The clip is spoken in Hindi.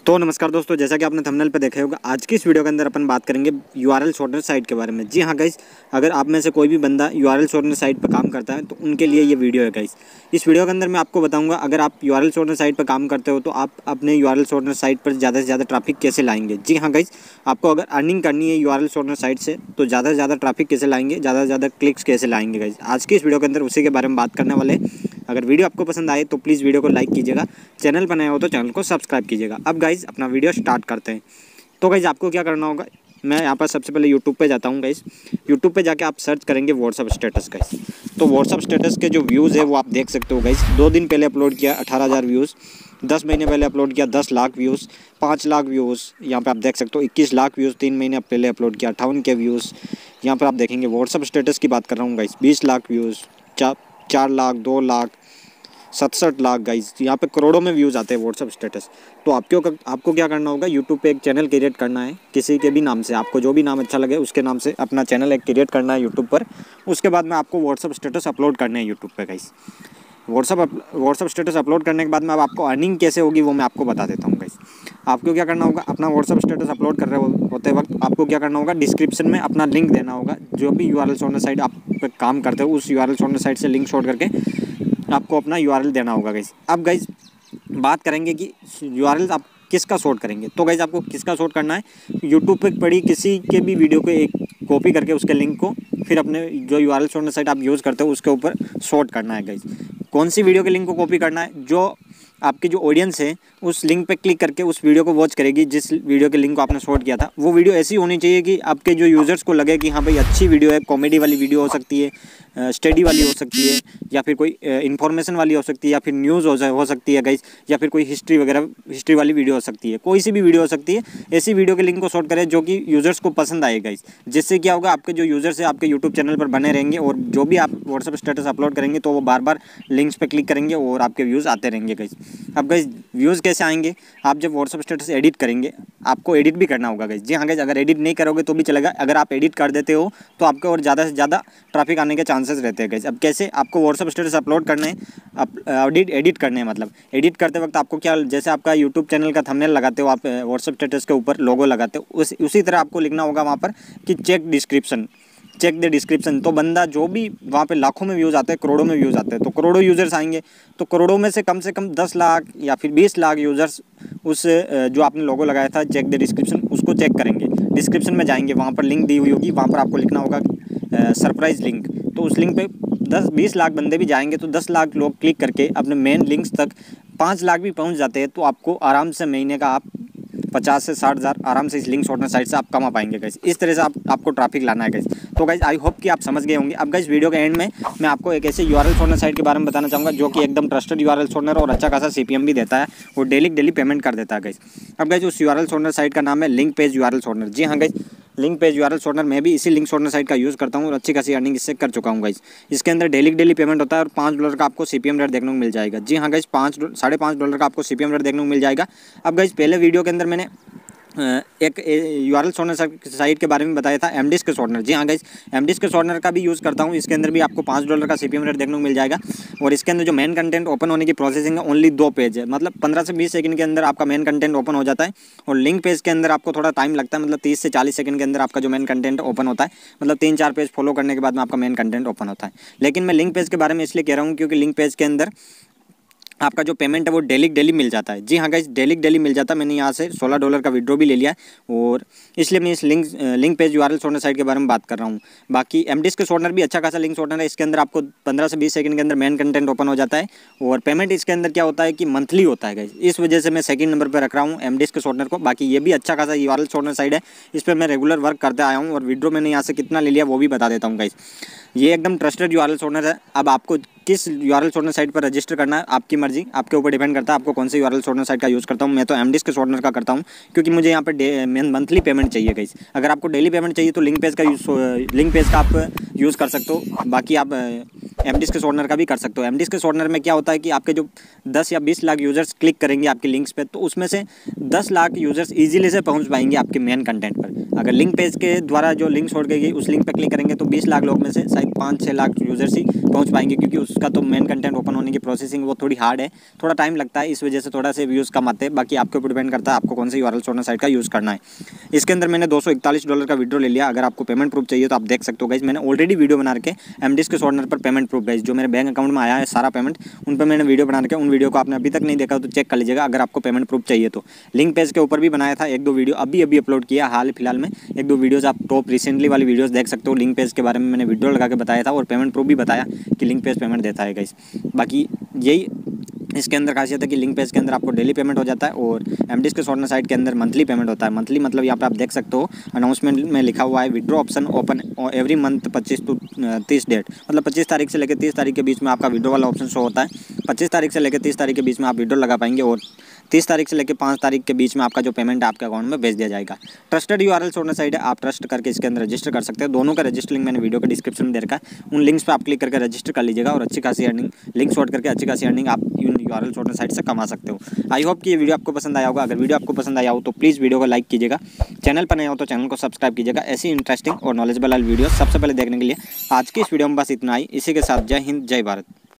तो नमस्कार दोस्तों, जैसा कि आपने थंबनेल पे देखा होगा, आज की इस वीडियो के अंदर अपन बात करेंगे यूआरएल शॉर्टनर साइट के बारे में। जी हाँ गाइस, अगर आप में से कोई भी बंदा यूआरएल शॉर्टनर साइट पर काम करता है तो उनके लिए ये वीडियो है गाइस। इस वीडियो के अंदर मैं आपको बताऊंगा, अगर आप यूआरएल शॉर्टनर साइट पर काम करते हो तो आप अपने यूआरएल शॉर्टनर साइट पर ज़्यादा से ज़्यादा ट्रैफिक कैसे लाएंगे। जी हाँ गाइस, आपको अगर अर्निंग करनी है यूआरएल शॉर्टनर साइट से तो ज़्यादा से ज़्यादा ट्रैफिक कैसे लाएंगे, ज़्यादा से ज़्यादा क्लिक्स कैसे लाएंगे गाइस। आज की इस वीडियो के अंदर उसी के बारे में बात करने वाले। अगर वीडियो आपको पसंद आए तो प्लीज़ वीडियो को लाइक कीजिएगा, चैनल पर नए हो तो चैनल को सब्सक्राइब कीजिएगा। अब गाइस अपना वीडियो स्टार्ट करते हैं। तो गाइस आपको क्या करना होगा, मैं यहाँ पर सबसे पहले यूट्यूब पे जाता हूँ गाइस। यूट्यूब पे जाके आप सर्च करेंगे व्हाट्सअप स्टेटस गाइस। तो व्हाट्सअप स्टेटस के जो व्यूज़ है वो आप देख सकते हो गाइस। 2 दिन पहले अपलोड किया 18,000 व्यूज़, 10 महीने पहले अपलोड किया 10 लाख व्यूज़, 5 लाख व्यूज़, यहाँ पे आप देख सकते हो 21 लाख व्यूज़ 3 महीने पहले अपलोड किया, 58 के व्यूज़। यहाँ पर आप देखेंगे व्हाट्सअप स्टेटस की बात कर रहा हूँ guys, 20 lakh views, 4 lakh, 2 lakh, 67 lakh guys. यहाँ पे करोड़ों में व्यूज़ आते हैं व्हाट्सअप स्टेटस। तो आपको क्या करना होगा, यूट्यूब पे एक चैनल क्रिएट करना है किसी के भी नाम से, आपको जो भी नाम अच्छा लगे उसके नाम से अपना चैनल एक क्रिएट करना है यूट्यूब पर। उसके बाद में आपको व्हाट्सअप स्टेटस अपलोड करने हैं यूट्यूब पे गाइस। व्हाट्सअप स्टेटस अपलोड करने के बाद में अब आपको अर्निंग कैसे होगी वो मैं आपको बता देता हूँ गाइस। आपको क्या करना होगा, अपना व्हाट्सअप स्टेटस अपलोड कर रहे होते वक्त आपको क्या करना होगा, डिस्क्रिप्शन में अपना लिंक देना होगा। जो भी यूआरएल शॉर्टनर साइट आप पे काम करते हो उस यूआरएल शॉर्टनर साइट से लिंक शॉर्ट करके आपको अपना यूआरएल देना होगा गाइस। अब गाइस बात करेंगे कि यूआरएल आप किसका शॉर्ट करेंगे। तो गाइस आपको किसका शॉर्ट करना है, यूट्यूब पे पड़ी किसी के भी वीडियो को एक कॉपी करके उसके लिंक को फिर अपने जो यूआरएल शॉर्टनर साइट आप यूज़ करते हो उसके ऊपर शॉर्ट करना है गाइस। कौन सी वीडियो के लिंक को कॉपी करना है, जो आपकी जो ऑडियंस है उस लिंक पे क्लिक करके उस वीडियो को वॉच करेगी, जिस वीडियो के लिंक को आपने शॉर्ट किया था। वो वीडियो ऐसी होनी चाहिए कि आपके जो यूज़र्स को लगे कि हाँ भाई अच्छी वीडियो है, कॉमेडी वाली वीडियो हो सकती है, स्टडी वाली हो सकती है, या फिर कोई इन्फॉर्मेशन वाली हो सकती है, या फिर न्यूज़ हो सकती है गाइस, या फिर कोई हिस्ट्री वाली वीडियो हो सकती है, कोई सी भी वीडियो हो सकती है। ऐसी वीडियो के लिंक को शॉर्ट करें जो कि यूज़र्स को पसंद आए गाइस। जिससे क्या होगा, आपके जो यूज़र्स है आपके यूट्यूब चैनल पर बने रहेंगे और जो भी आप व्हाट्सअप स्टेटस अपलोड करेंगे तो वो बार बार लिंक्स पर क्लिक करेंगे और आपके व्यूज़ आते रहेंगे गाइस। अब गाइस व्यूज़ कैसे आएंगे, आप जब व्हाट्सअप स्टेटस एडिट करेंगे, आपको एडिट भी करना होगा गाइस। जी हाँ गाइस, अगर एडिट नहीं करोगे तो भी चलेगा, अगर आप एडिट कर देते हो तो आपके और ज़्यादा से ज़्यादा ट्रैफिक आने के चांसेस रहते हैं गाइस। अब कैसे, आपको व्हाट्सअप स्टेटस अपलोड करने हैं, एडिट करने हैं। मतलब एडिट करते वक्त आपको क्या, जैसे आपका यूट्यूब चैनल का थंबनेल लगाते हो आप व्हाट्सअप स्टेटस के ऊपर लोगो लगाते हो, उसी तरह आपको लिखना होगा वहाँ पर कि चेक द डिस्क्रिप्शन। तो बंदा जो भी वहाँ पे लाखों में व्यूज़ आते हैं, करोड़ों में व्यूज़ आते हैं, तो करोड़ों यूज़र्स आएंगे, तो करोड़ों में से कम 10 लाख या फिर 20 लाख यूज़र्स उस जो आपने लोगो लगाया था चेक द डिस्क्रिप्शन उसको चेक करेंगे। डिस्क्रिप्शन में जाएंगे, वहाँ पर लिंक दी हुई होगी, वहाँ पर आपको लिखना होगा सरप्राइज़ लिंक। तो उस लिंक पे 10-20 लाख बंदे भी जाएंगे तो 10 लाख लोग क्लिक करके अपने मेन लिंक्स तक 5 लाख भी पहुँच जाते हैं, तो आपको आराम से महीने का आप 50 से 60 हज़ार आराम से इस लिंक शॉर्टनर साइट से आप कमा पाएंगे गाइस। इस तरह से आपको ट्रैफिक लाना है गाइस। तो गाइस आई होप कि आप समझ गए होंगे। अब गाइस वीडियो के एंड में मैं आपको एक ऐसे यूआरएल शॉर्टनर साइट के बारे में बताना चाहूँगा जो कि एकदम ट्रस्टेड यूआरएल शॉर्टनर और अच्छा खासा सीपीएम भी देता है और डेली पेमेंट कर देता है गाइस। अब गाइस उस यूआरएल शॉर्टनर साइट का नाम है लिंक पेज यूआरएल शॉर्टनर। जी हाँ guys, link page URL shortener, मैं भी इसी लिंक शॉर्टनर साइट का यूज़ करता हूँ और अच्छी खासी अर्निंग इससे कर चुका हूँ गाइस। इसके अंदर डेली पेमेंट होता है और $5 का आपको सीपीएम रेट देखने को मिल जाएगा। जी हाँ गाइस, $5.5 का आपको सीपीएम रेट देखने को मिल जाएगा। अब गाइस पहले वीडियो के अंदर मैंने एक यूआरएल शॉर्टनर साइट के बारे में बताया था एमडिस्क शॉर्टनर। जी हाँ गाइस, एमडिस्क शॉर्टनर का भी यूज़ करता हूँ। इसके अंदर भी आपको $5 का सीपीएम रेट देखने को मिल जाएगा और इसके अंदर जो मेन कंटेंट ओपन होने की प्रोसेसिंग है ओनली 2 पेज है, मतलब 15 से 20 सेकंड के अंदर आपका मेन कंटेंट ओपन हो जाता है। और लिंक पेज के अंदर आपको थोड़ा टाइम लगता है, मतलब 30 से 40 सेकंड के अंदर आपका जो मेन कंटेंट ओपन होता है, मतलब 3-4 पेज फॉलो करने के बाद में आपका मेन कंटेंट ओपन होता है। लेकिन मैं लिंक पेज के बारे में इसलिए कह रहा हूँ क्योंकि लिंक पेज के अंदर आपका जो पेमेंट है वो डेली मिल जाता है। जी हाँ गाइस, डेली मिल जाता है। मैंने यहाँ से $16 का विड्रॉ भी ले लिया है और इसलिए मैं इस link page URL shortener site के बारे में बात कर रहा हूँ। बाकी एमडिस्क शॉर्टनर भी अच्छा खासा लिंक शॉर्टनर है। इसके अंदर आपको 15 से 20 सेकंड के अंदर मेन कंटेंट ओपन हो जाता है और पेमेंट इसके अंदर क्या होता है कि मंथली होता है गाइस। इस वजह से मैं सेकंड नंबर पर रख रहा हूँ एमडिस्क शॉर्टनर को। बाकी ये भी अच्छा खासा यूआरएल शॉर्टनर साइट है, इस पर मैं रेगुलर वर्क करते आया हूँ और विड्रॉ मैंने यहाँ से कितना ले लिया वो भी बता देता हूँ गाइस। ये एकदम ट्रस्टेड यूआरएल शॉर्टनर है। अब आपको किस यूआरएल शॉर्टनर साइट पर रजिस्टर करना है आपकी मर्जी, आपके ऊपर डिपेंड करता है आपको कौन से यूआरएल शॉर्टनर साइट का यूज़ करता हूँ। मैं तो एमडिस्क शॉर्टनर का करता हूँ क्योंकि मुझे यहाँ पे मंथली पेमेंट चाहिए गाइस। अगर आपको डेली पेमेंट चाहिए तो लिंक पेज का आप यूज़ कर सकते हो। बाकी आप एमडिस्क शॉर्टनर का भी कर सकते हो। एमडिस्क शॉर्टनर में क्या होता है कि आपके जो 10 या 20 लाख यूजर्स क्लिक करेंगे आपके लिंक्स पे, तो उसमें से 10 लाख यूजर्स इजीली से पहुंच पाएंगे आपके मेन कंटेंट पर। अगर लिंक पेज के द्वारा जो लिंक छोड़ गई उस लिंक पर क्लिक करेंगे तो 20 लाख लोग में से शायद 5-6 लाख यूजर्स ही पहुंच पाएंगे, क्योंकि उसका तो मेन कंटेंट ओपन होने की प्रोसेसिंग वो थोड़ी हार्ड है, थोड़ा टाइम लगता है, इस वजह से थोड़ा से व्यूज़ कम आते हैं। बाकी आपके ऊपर डिपेंड करता है आपको कौन सी यूआरएल शॉर्टनर साइट का यूज़ करना है। इसके अंदर मैंने $241 का विड्रॉ ले लिया। अगर आपको पेमेंट प्रूफ चाहिए तो आप देख सकते हो गाइस, मैंने ऑलरेडी वीडियो बना के एमडिस्क शॉर्टनर पर पेमेंट प्रूफ गाइस, जो मेरे बैंक अकाउंट में आया है सारा पेमेंट, उन पर मैंने वीडियो बना के, उन वीडियो को आपने अभी तक नहीं देखा तो चेक कर लीजिएगा अगर आपको पेमेंट प्रूफ चाहिए तो। लिंक पेज के ऊपर भी बनाया था 1-2 वीडियो, अभी अपलोड किया हाल फिलहाल में 1-2 वीडियोज़, आप टॉप रिसेंटली वाली वीडियोज़ देख सकते हो। लिंक पेज के बारे में मैंने वीडियो लगा के बताया था और पेमेंट प्रूफ भी बताया कि लिंक पेज पेमेंट देता है गाइस। बाकी यही इसके अंदर खासियत है कि लिंक पेज के अंदर आपको डेली पेमेंट हो जाता है और एमडिस्क शॉर्टनर साइट के अंदर मंथली पेमेंट होता है। मंथली मतलब यहाँ पे आप देख सकते हो अनाउंसमेंट में लिखा हुआ है withdraw option open every month 25 to 30 date, मतलब 25 तारीख से लेकर 30 तारीख के बीच में आपका विड्रॉ वाला ऑप्शन शो होता है। 25 तारीख से लेकर 30 तारीख के बीच में आप विड्रॉ लगा पाएंगे और 30 तारीख से लेकर 5 तारीख के बीच में आपका जो पेमेंट है आपके अकाउंट में भेज दिया जाएगा। ट्रस्टेड यूआरएल शॉर्टनर साइट है, आप ट्रस्ट करके इसके अंदर रजिस्टर कर सकते हो। दोनों का रजिस्टर लिंक मैंने वीडियो के डिस्क्रिप्शन में दे रखा है, उन लिंक्स पर आप क्लिक करके रजिस्टर कर लीजिएगा और अच्छी खासी अर्निंग, लिंक शॉर्ट करके अच्छी खासी अर्निंग आप यूआरएल शॉर्टनर साइट से कमा सकते हो। आई होप कि ये वीडियो आपको पसंद आया होगा। अगर वीडियो आपको पसंद आया हो तो प्लीज़ वीडियो को लाइक कीजिएगा, चैनल पर नए हो तो चैनल को सब्सक्राइब कीजिएगा। ऐसी इंटरेस्टिंग और नॉलेजेबल वीडियो सबसे पहले देखने के लिए आज की इस वीडियो में बस इतना ही। इसी के साथ जय हिंद, जय भारत।